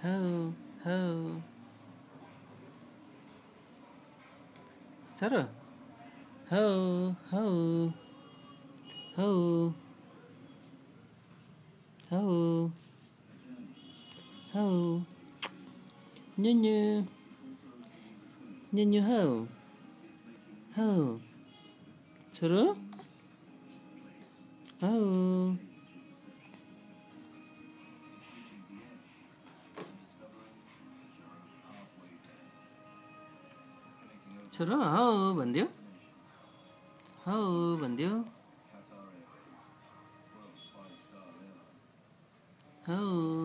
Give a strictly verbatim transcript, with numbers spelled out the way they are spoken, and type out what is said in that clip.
Ho, ho. Tara. Ho, ho. Ho. Ho. Ho. Như như. Như như ho. Ho. Tara. Ho. Tara. Ho. Bandiyo. Ho. Bandiyo. Ho.